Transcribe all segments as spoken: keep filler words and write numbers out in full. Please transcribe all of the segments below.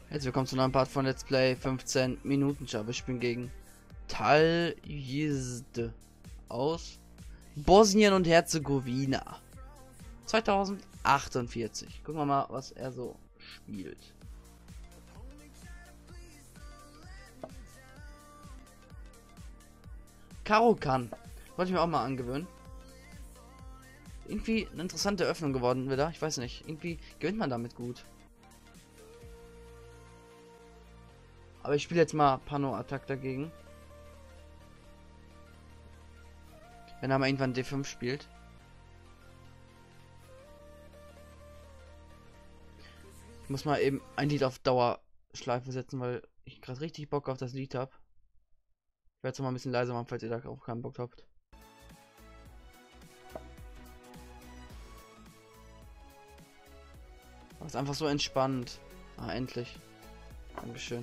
Jetzt willkommen zu einem neuen Part von Let's Play fünfzehn Minuten Schab. Wir spielen gegen Taljizde aus Bosnien und Herzegowina. zweitausendachtundvierzig. Gucken wir mal, was er so spielt. Caro-Kann. Wollte ich mir auch mal angewöhnen. Irgendwie eine interessante Öffnung geworden wieder. Ich weiß nicht. Irgendwie gewinnt man damit gut. Aber ich spiele jetzt mal Pano-Attack dagegen. Wenn er mal irgendwann D fünf spielt. Ich muss mal eben ein Lied auf Dauerschleife setzen, weil ich gerade richtig Bock auf das Lied habe. Ich werde es mal ein bisschen leiser machen, falls ihr da auch keinen Bock habt. Aber es ist einfach so entspannt. Ah, endlich. Dankeschön.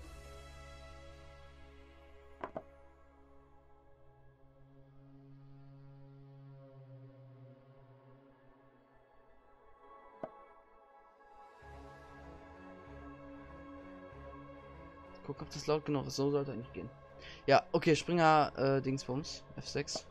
Guck, ob das laut genug ist. So sollte eigentlich gehen. Ja, okay, Springer, äh, Dingsbums. F sechs.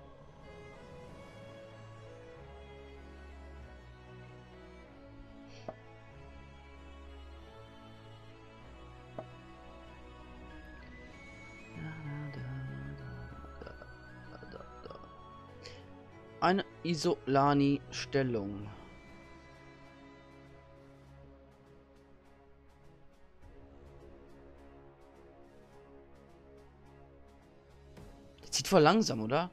Eine Isolani-Stellung. Zieht voll langsam, oder?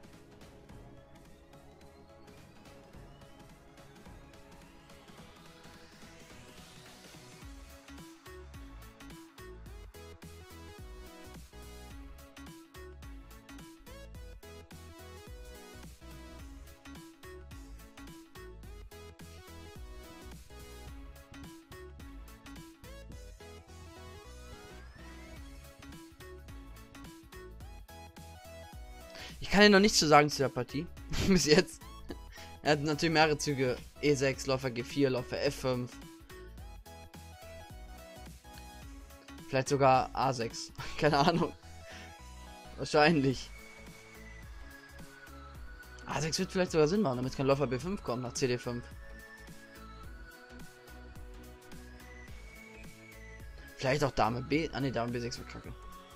Ich kann dir noch nichts zu sagen zu der Partie. Bis jetzt. Er hat natürlich mehrere Züge. E sechs, Läufer G vier, Läufer F fünf. Vielleicht sogar A sechs. Keine Ahnung. Wahrscheinlich. A sechs wird vielleicht sogar Sinn machen, damit kein Läufer B fünf kommt nach C D fünf. Vielleicht auch Dame B. Ah ne, Dame B sechs wird kacke.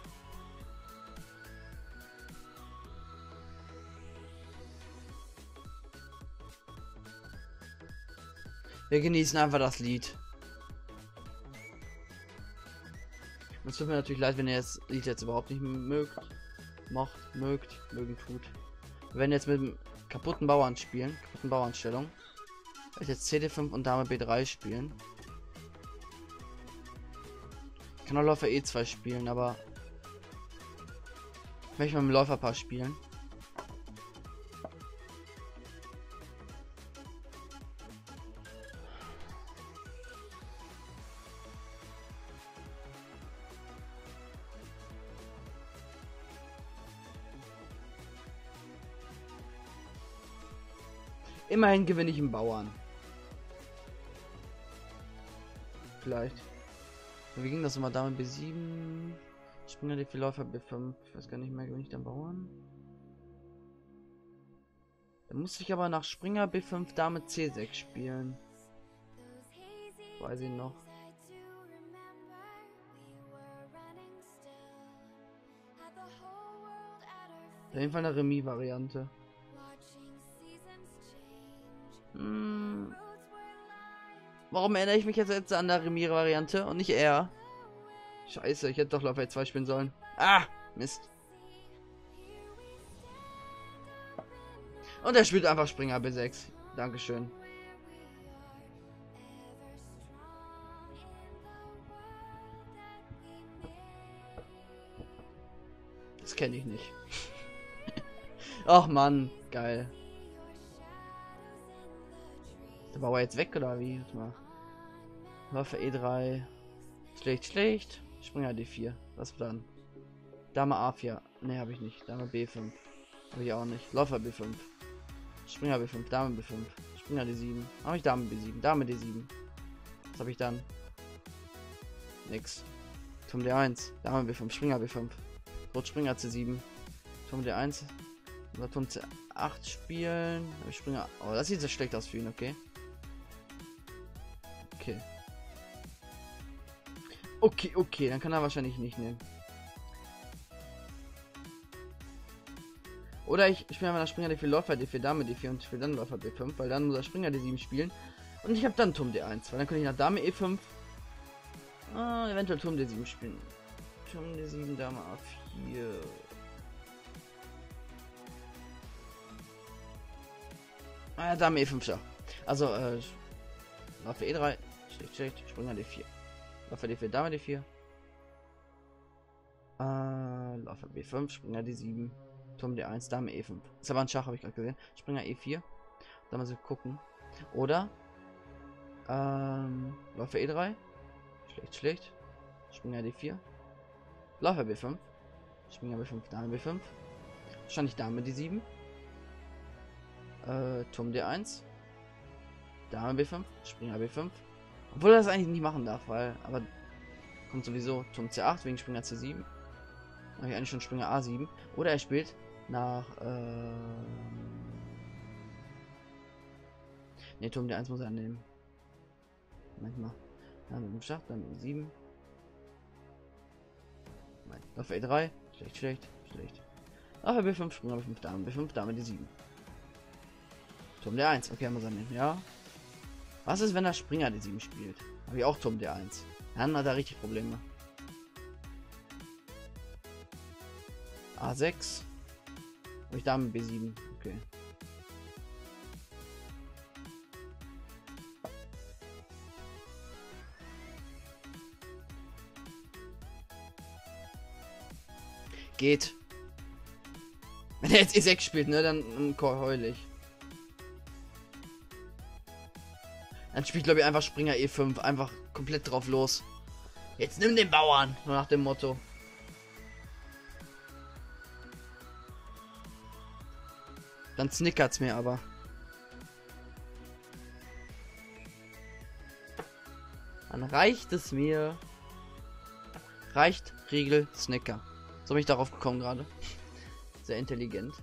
Wir genießen einfach das Lied. Es tut mir natürlich leid, wenn ihr das Lied jetzt überhaupt nicht mögt. Mocht, mögt, mögen tut. Wir werden jetzt mit dem kaputten Bauern spielen. Kaputten Bauernstellung. Ich werde jetzt C D fünf und Dame B drei spielen. Ich kann auch Läufer E zwei spielen, aber ich möchte mal mit dem Läuferpaar spielen. Immerhin gewinne ich einen Bauern. Vielleicht. Wie ging das immer? Dame B sieben. Springer D vier, Läufer B fünf. Ich weiß gar nicht mehr, gewinne ich den Bauern. Dann muss ich aber nach Springer B fünf, Dame C sechs spielen. Weiß ich noch. Auf jeden Fall eine Remis-Variante. Hm. Warum erinnere ich mich jetzt, jetzt an der Remis-Variante und nicht er? Scheiße, ich hätte doch Läufer zwei spielen sollen. Ah, Mist. Und er spielt einfach Springer B sechs. Dankeschön. Das kenne ich nicht. Ach Mann, geil. Der Bauer jetzt weg oder wie? Warte mal. Läufer E drei. Schlecht, schlecht. Springer D vier. Was dann? Dame A vier. Ne, habe ich nicht. Dame B fünf. Habe ich auch nicht. Läufer B fünf. Springer B fünf. Dame B fünf. Springer D sieben. Habe ich Dame B sieben. Dame D sieben. Was habe ich dann? Nix. Turm D eins. Dame B fünf. Springer B fünf. Rot Springer C sieben. Turm D eins. Oder Turm C acht spielen. Springer. Oh, das sieht so schlecht aus für ihn, okay. Okay. Okay, okay, dann kann er wahrscheinlich nicht nehmen. Oder ich spiele einfach Springer D vier, Läufer D vier, Dame D vier und spiele dann Läufer B fünf, weil dann muss er Springer D sieben spielen. Und ich habe dann Turm D eins, weil dann könnte ich nach Dame E fünf ah, eventuell Turm D sieben spielen. Turm D sieben, Dame A vier. Ah, Dame E fünf Schach. Also, äh, Läufer E drei, schlecht, schlecht, Springer D vier. Läufer D vier, Dame D vier. Äh, Läufer B fünf, Springer D sieben. Turm D eins, Dame E fünf. Ist aber ein Schach, habe ich gerade gesehen. Springer E vier. Da mal so gucken. Oder ähm, Läufer E drei. Schlecht, schlecht. Springer D vier. Läufer B fünf. Springer B fünf, Dame B fünf. Wahrscheinlich Dame D sieben. Äh, Turm D eins. Dame B fünf. Springer B fünf. Obwohl er das eigentlich nicht machen darf, weil, aber kommt sowieso Turm C acht wegen Springer C sieben. Habe ich eigentlich schon Springer A sieben. Oder er spielt nach ähm ne, Turm D eins muss er nehmen. Manchmal. Dann mit dem Schach, dann mit sieben. Läufer E drei. Schlecht, schlecht, schlecht. Läufer B fünf, Springer B fünf, Dame B fünf, Dame D sieben. Turm D eins, okay, muss er nehmen, ja. Was ist, wenn er Springer D sieben spielt? Habe ich auch Turm D eins. Dann hat er richtig Probleme. A sechs. Habe ich Dame B sieben, okay. Geht. Wenn er jetzt E sechs spielt, ne, dann, dann heul ich. Dann spielt, glaube ich, einfach Springer E fünf. Einfach komplett drauf los. Jetzt nimm den Bauern. Nur nach dem Motto. Dann snickert's mir aber. Dann reicht es mir. Reicht Riegel Snicker. So bin ich darauf gekommen gerade. Sehr intelligent.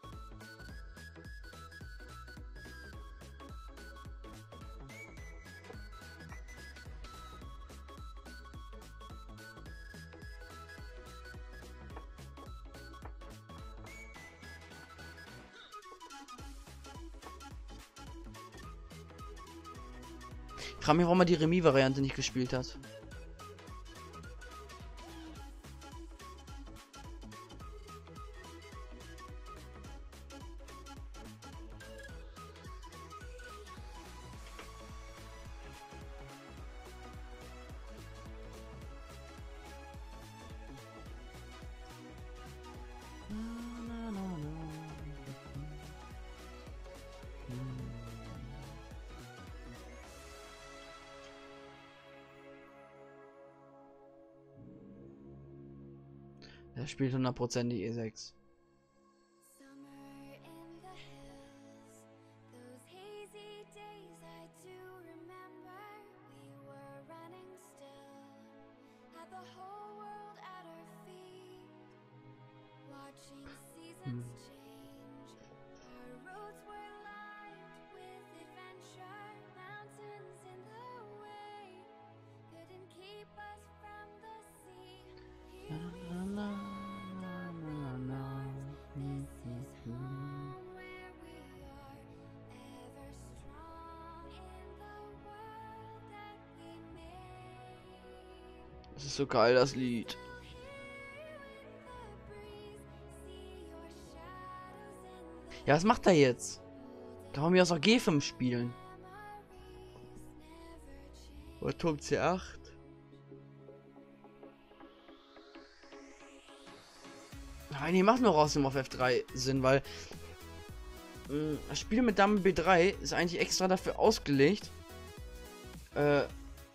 Ich frage mich, warum er die Remis-Variante nicht gespielt hat. Er spielt hundert Prozent die E sechs. Hm. Das ist so geil, das Lied. Ja, was macht er jetzt? Kann man mir aus auch G fünf spielen? Oder Turm C acht? Nein, die macht nur raus auf F drei Sinn, weil mh, das Spiel mit Dame B drei ist eigentlich extra dafür ausgelegt. Äh,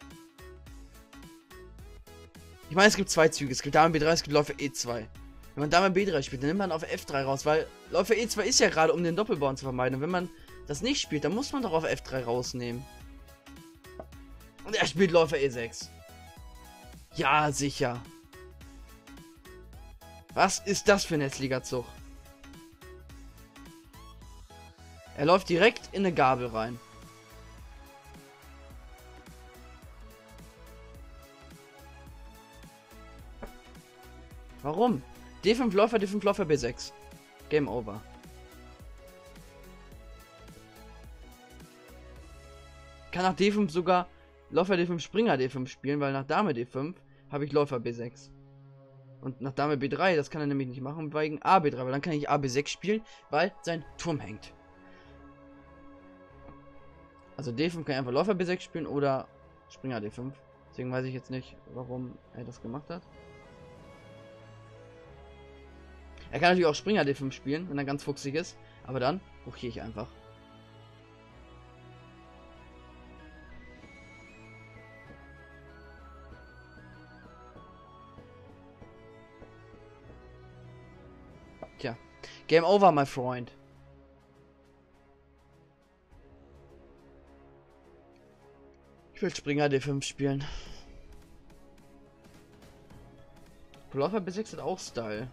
ich meine, es gibt zwei Züge. Es gibt Dame B drei, es gibt Läufer E zwei. Wenn man Dame B drei spielt, dann nimmt man auf F drei raus, weil Läufer E zwei ist ja gerade, um den Doppelbauern zu vermeiden. Und wenn man das nicht spielt, dann muss man doch auf F drei rausnehmen. Und er spielt Läufer E sechs. Ja, sicher. Was ist das für ein hässlicher Zug? Er läuft direkt in eine Gabel rein. Warum? D fünf Läufer, D fünf Läufer, B sechs. Game over. Kann nach D fünf sogar Läufer D fünf, Springer D fünf spielen, weil nach Dame D fünf habe ich Läufer B sechs. Und nach Dame B drei, das kann er nämlich nicht machen, wegen A B drei, weil dann kann ich A B sechs spielen, weil sein Turm hängt. Also D fünf kann ich einfach Läufer B sechs spielen oder Springer D fünf. Deswegen weiß ich jetzt nicht, warum er das gemacht hat. Er kann natürlich auch Springer D fünf spielen, wenn er ganz fuchsig ist. Aber dann blockiere ich einfach. Tja. Game over, my friend. Ich will Springer D fünf spielen. Läufer B sechs hat auch Style.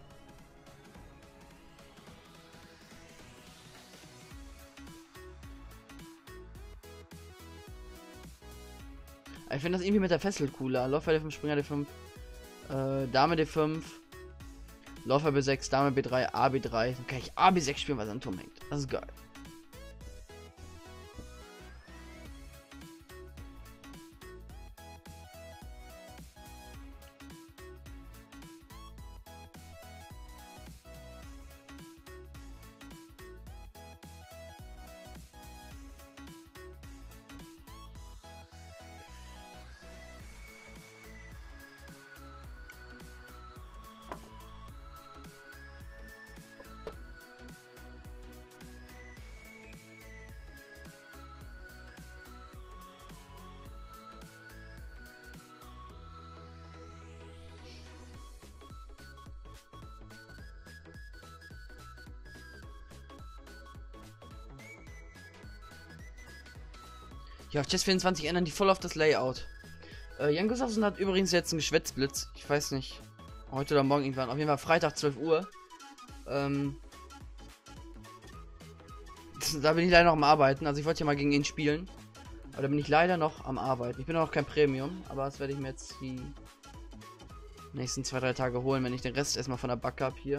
Ich finde das irgendwie mit der Fessel cooler. Läufer D fünf, Springer D fünf, äh, Dame D fünf, Läufer B sechs, Dame B drei, A B drei. Dann kann ich A B sechs spielen, weil sein Turm hängt. Das ist geil. Ja, auf Chess vierundzwanzig ändern die voll auf das Layout. Äh, Jan Gustafsson hat übrigens jetzt einen Geschwätzblitz. Ich weiß nicht. Heute oder morgen irgendwann. Auf jeden Fall Freitag zwölf Uhr. Ähm. Da bin ich leider noch am Arbeiten. Also ich wollte ja mal gegen ihn spielen. Aber da bin ich leider noch am Arbeiten. Ich bin noch kein Premium. Aber das werde ich mir jetzt die nächsten zwei, drei Tage holen, wenn ich den Rest erstmal von der Backe habe hier.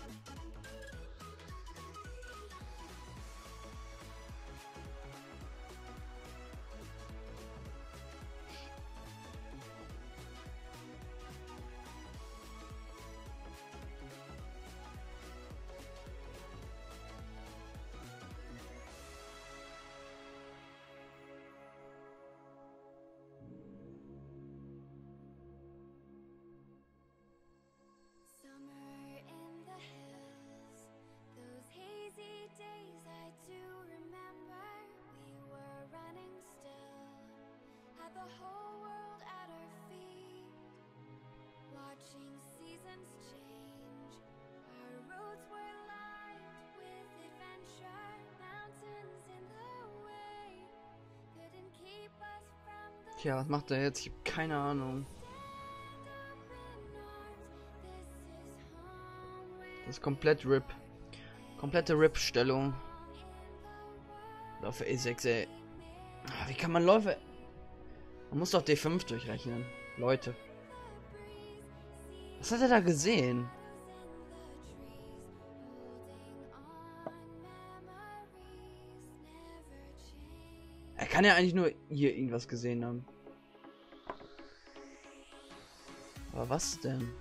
The whole world at our feet, watching seasons change. Our roads were lined with adventure, mountains in the way couldn't keep us from the Tja, was macht er jetzt? Ich habe keine Ahnung. Das ist komplett R I P. Komplette R I P-Stellung. Läufer E sechs, ey. Wie kann man Läufer... Man muss doch D fünf durchrechnen. Leute. Was hat er da gesehen? Er kann ja eigentlich nur hier irgendwas gesehen haben. Aber was denn?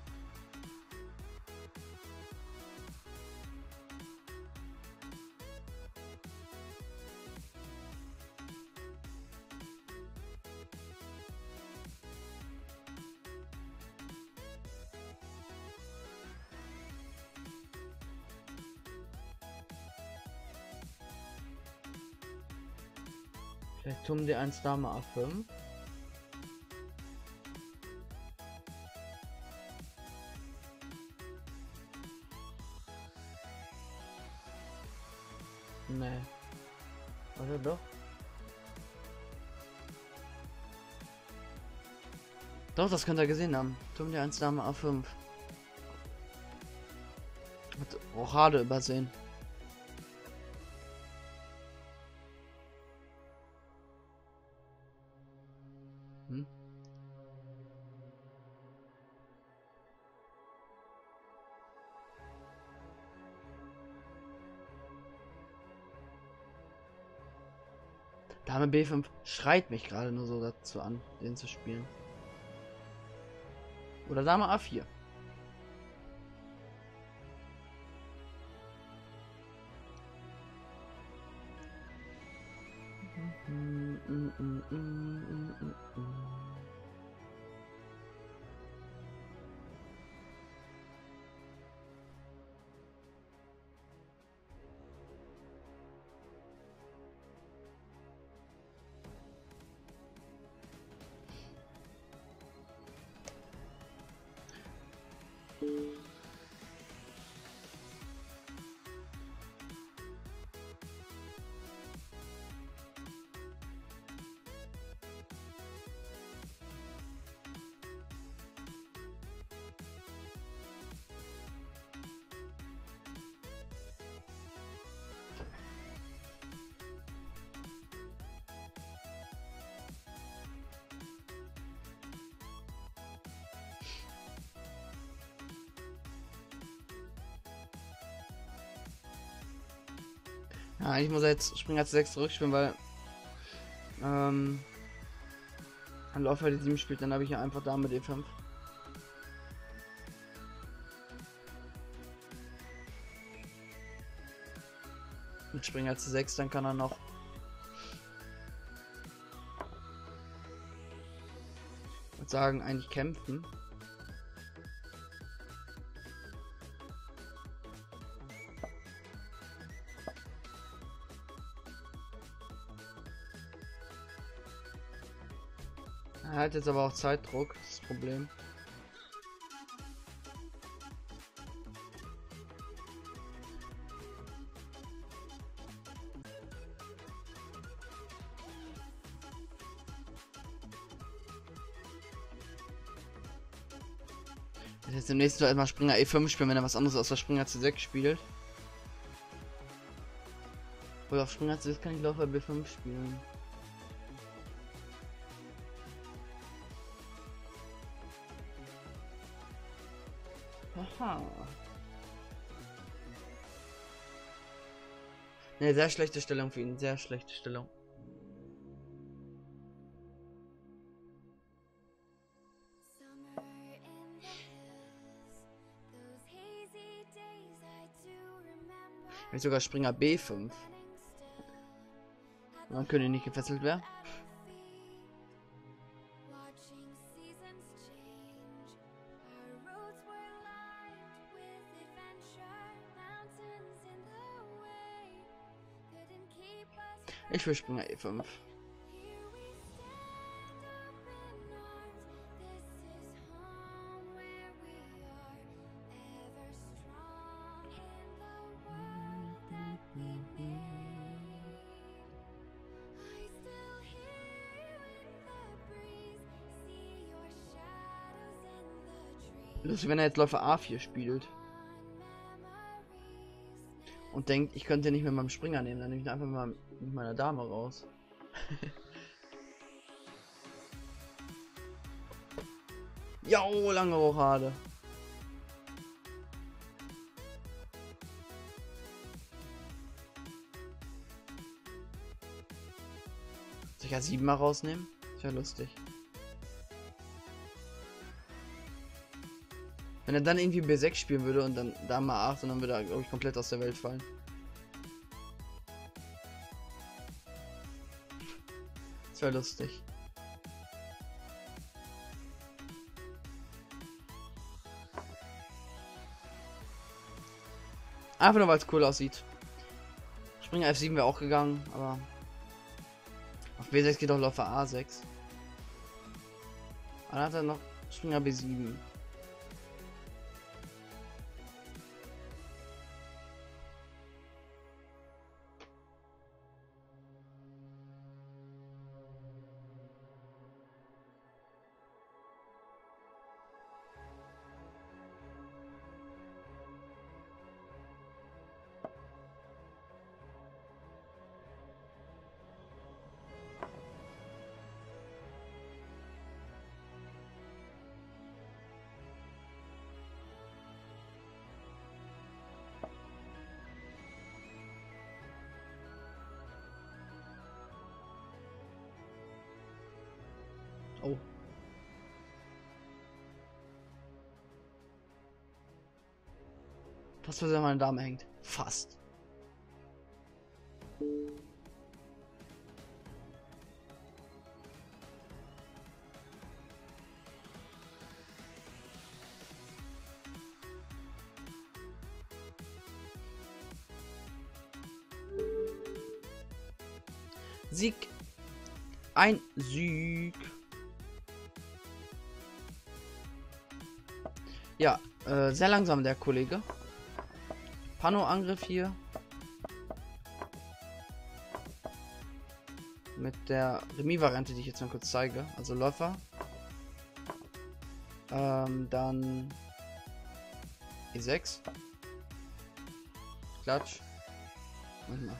Vielleicht Turm D eins, Dame A fünf. Nee. Oder doch? Doch, das könnt ihr gesehen haben. Turm der eins Dame A fünf. Hat Rochade übersehen. Hm? Dame B fünf schreit mich gerade nur so dazu an, den zu spielen. Oder Dame A vier. Ja, ich muss jetzt Springer zu sechs zurückspielen, weil ähm, ein Läufer die sieben spielt, dann habe ich ja einfach Dame D fünf. Mit Springer zu sechs, dann kann er noch ich würde sagen eigentlich kämpfen. Er hat jetzt aber auch Zeitdruck, das ist das Problem. Jetzt im nächsten Mal erstmal Springer E fünf spielen, wenn er was anderes aus der Springer C sechs spielt. Oder auf Springer C sechs kann ich Läufer B fünf spielen. Aha. Ne, sehr schlechte Stellung für ihn, sehr schlechte Stellung. Jetzt sogar Springer B fünf. Dann könnte nicht gefesselt werden. Ich will Springer E fünf. Lustig, wenn er jetzt Läufer A vier spielt. Und denkt, ich könnte nicht mit meinem Springer nehmen, dann nehme ich einfach mal mit meiner Dame raus. Jo, lange Rochade. Soll ich ja sieben mal rausnehmen? Ist ja lustig. Wenn er dann irgendwie B sechs spielen würde und dann Dame A acht und dann würde er, glaube ich, komplett aus der Welt fallen. Das wäre lustig. Einfach nur, weil es cool aussieht. Springer F sieben wäre auch gegangen, aber auf B sechs geht auch Läufer A sechs. Dann hat er noch Springer B sieben. Oh. Fast, was meine Dame hängt. Fast. Sieg. Ein Sieg. Ja, äh, sehr langsam der Kollege. Pano-Angriff hier. Mit der Remis-Variante, die ich jetzt mal kurz zeige. Also Läufer. Ähm, dann E sechs. Klatsch. Manchmal.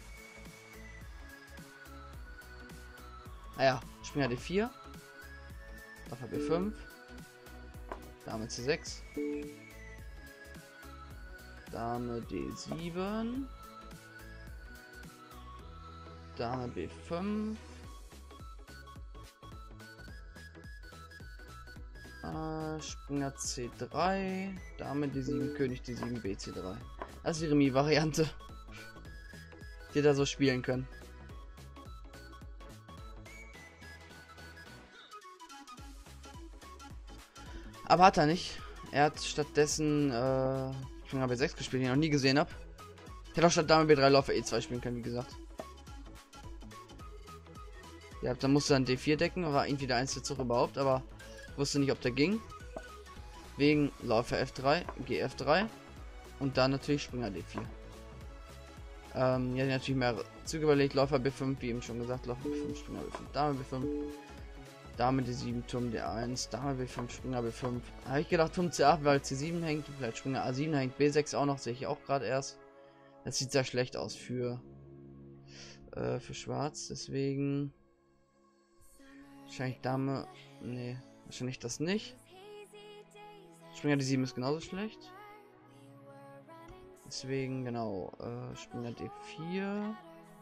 Naja, Springer D vier. Läufer B fünf. Dame C sechs. Dame D sieben. Dame B fünf. Äh, Springer C drei. Dame D sieben, König D sieben, B C drei. Das ist die Remis-Variante, die da so spielen können. Aber hat er nicht. Er hat stattdessen äh, Springer B sechs gespielt, den ich noch nie gesehen habe. Hätte auch statt Dame B drei Läufer E zwei spielen können, wie gesagt. Ja, dann musste dann D vier decken, war irgendwie der einzige Zug überhaupt, aber ich wusste nicht, ob der ging. Wegen Läufer F drei, G F drei und dann natürlich Springer D vier. Ähm, ja, natürlich mehr Züge überlegt. Läufer B fünf, wie eben schon gesagt, Läufer B fünf, Springer B fünf, Dame B fünf. Dame D sieben, Turm D eins, Dame B fünf, Springer B fünf. Da habe ich gedacht, Turm C acht, weil C sieben hängt, vielleicht Springer A sieben hängt, B sechs auch noch, sehe ich auch gerade erst. Das sieht sehr schlecht aus für äh, für Schwarz, deswegen wahrscheinlich Dame, nee, wahrscheinlich das nicht. Springer D sieben ist genauso schlecht. Deswegen, genau, äh, Springer D vier.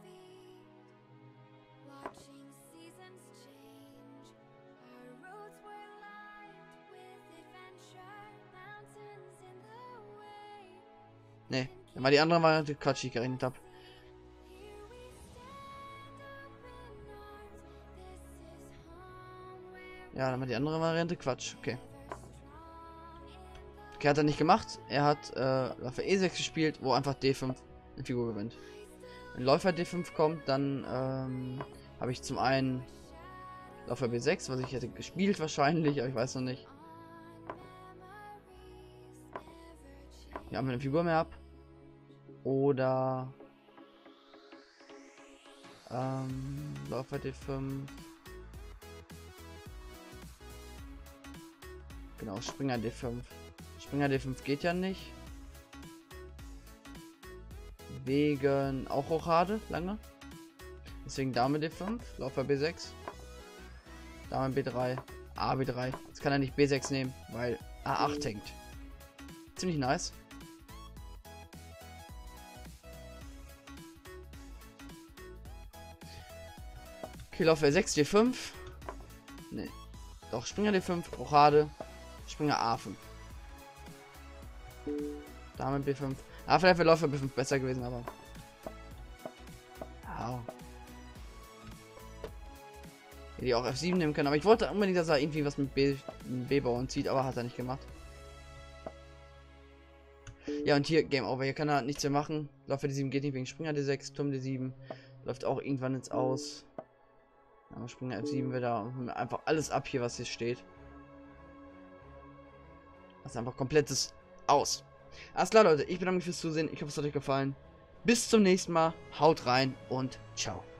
Ne, dann war die andere Variante Quatsch, die ich gerechnet habe. Ja, dann war die andere Variante Quatsch, okay. Okay, hat er nicht gemacht. Er hat äh, Läufer E sechs gespielt, wo einfach D fünf eine Figur gewinnt. Wenn Läufer D fünf kommt, dann ähm, habe ich zum einen Läufer B sechs, was ich hätte gespielt wahrscheinlich, aber ich weiß noch nicht. Hier haben wir eine Figur mehr ab. Oder ähm, Läufer D fünf. Genau, Springer D fünf. Springer D fünf geht ja nicht. Wegen auch Rochade, lange. Deswegen Dame D fünf, Läufer B sechs. Dame B drei, A B drei. Jetzt kann er nicht B sechs nehmen, weil A acht hängt. Ziemlich nice. Okay, Läufer sechs, D fünf. Ne. Doch, Springer D fünf, Rochade. Springer A fünf. Dame B fünf. Ah, vielleicht wäre Läufer B fünf besser gewesen, aber. Ja. Hätte ich auch F sieben nehmen können, aber ich wollte unbedingt, dass er irgendwie was mit B, B-Bauern zieht, aber hat er nicht gemacht. Ja, und hier Game Over. Hier kann er nichts mehr machen. Läufer D sieben geht nicht wegen Springer D sechs, Turm D sieben. Läuft auch irgendwann ins Aus. Aber Springer F sieben wieder einfach alles ab hier, was hier steht. Das ist einfach komplettes Aus. Alles klar, Leute. Ich bedanke mich fürs Zusehen. Ich hoffe, es hat euch gefallen. Bis zum nächsten Mal. Haut rein und ciao.